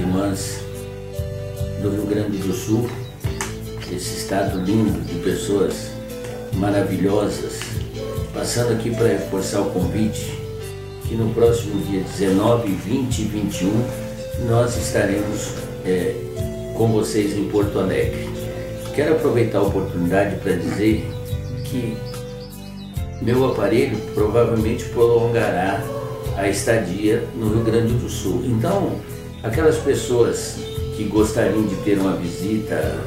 irmãs do Rio Grande do Sul, esse estado lindo de pessoas maravilhosas, passando aqui para reforçar o convite que no próximo dia 19, 20 e 21 nós estaremos com vocês em Porto Alegre. Quero aproveitar a oportunidade para dizer que meu aparelho provavelmente prolongará a estadia no Rio Grande do Sul. Então, aquelas pessoas que gostariam de ter uma visita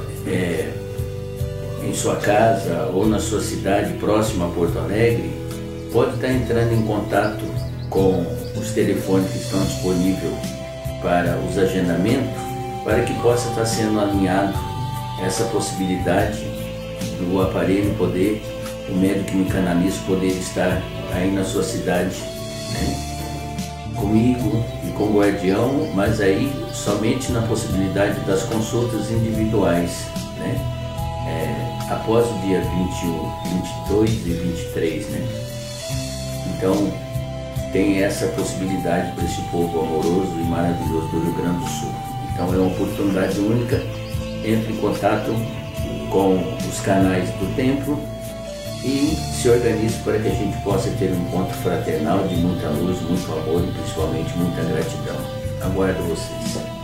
em sua casa ou na sua cidade próxima a Porto Alegre, pode estar entrando em contato com os telefones que estão disponíveis para os agendamentos, para que possa estar sendo alinhado essa possibilidade do aparelho poder, o médico quimicanalista poder estar aí na sua cidade, né, comigo e com o guardião, mas aí somente na possibilidade das consultas individuais, né, após o dia 21, 22 e 23, né. Então tem essa possibilidade para esse povo amoroso e maravilhoso do Rio Grande do Sul. Então é uma oportunidade única. Entre em contato com os canais do templo e se organize para que a gente possa ter um encontro fraternal de muita luz, muito amor e principalmente muita gratidão. Aguardo vocês.